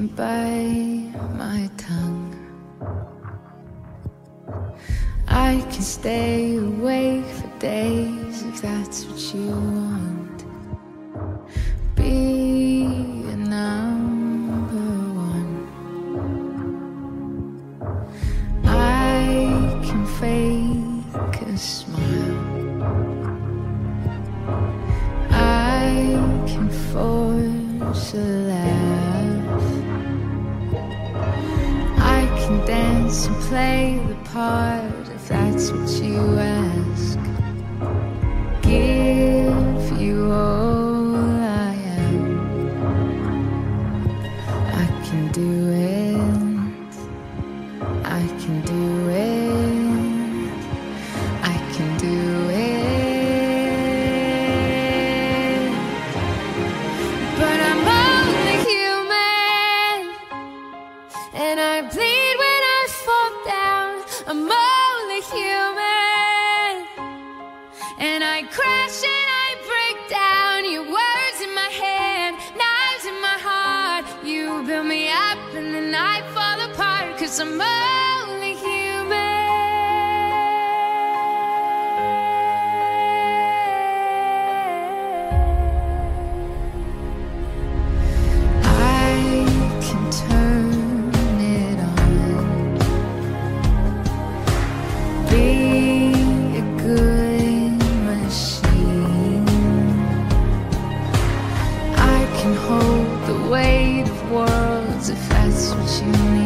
can't bite my tongue. I can stay awake for days if that's what you want. Be a number one. I can fake a smile. I can force a laugh. I can dance and play the part if that's what you ask. Give you all I am. I can do it. I can do it. I can do it. But I'm only human, and I bleed when I fall down. I'm only human, and I crash and I break down. Your words in my hand, knives in my heart. You build me up and then I fall apart, 'cause I'm only human. I can turn it on. Be a good machine. I can hold the weight of worlds if that's what you need.